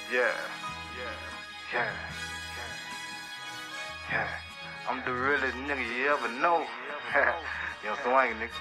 Yeah. I'm the realest nigga you ever know. Yo, Swanger, nigga.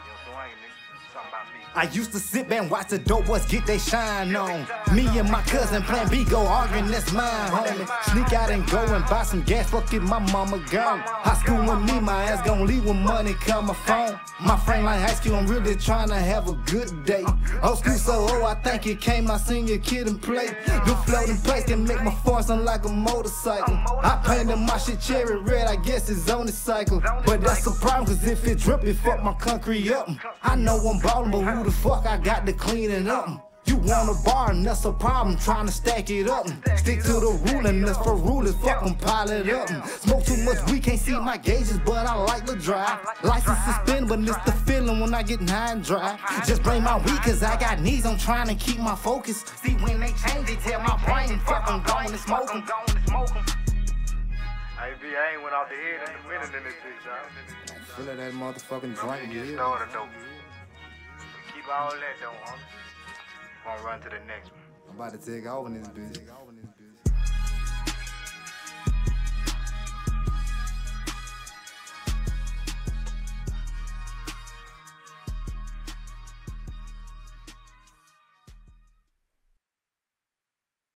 I used to sit back and watch the dope boys get they shine on. Me and my cousin Plan B go arguing, that's mine, homie. Sneak out and go and buy some gas, fuck it, my mama gone. High school with me, my ass gon' leave with money, call my phone. My friend like high school, I'm really trying to have a good day. Old school so old, I think it came my senior kid and play. The floating place can make my force sound like a motorcycle. I painted my shit cherry red, I guess it's on the cycle. But that's the problem, cause if it drip, it fuck my concrete up. I know I'm ballin', but who the fuck I got to clean it up? You want a bar and that's a problem, trying to stack it up. Stick to the rule and that's for rulers, fuck them, pile it up. Smoke too much, we can't see my gauges, but I like the drive. License suspended, but it's the feeling when I get high and dry. Just bring my weed cause I got knees, I'm trying to keep my focus. See when they change, they tell my brain, fuck I'm going to smoke them. I ain't went off the head in a minute in this bitch, y'all. Fill of that motherfucking drink, Get started though. Keep all that though, homie. Gonna run to the next one. I'm about to take over this bitch.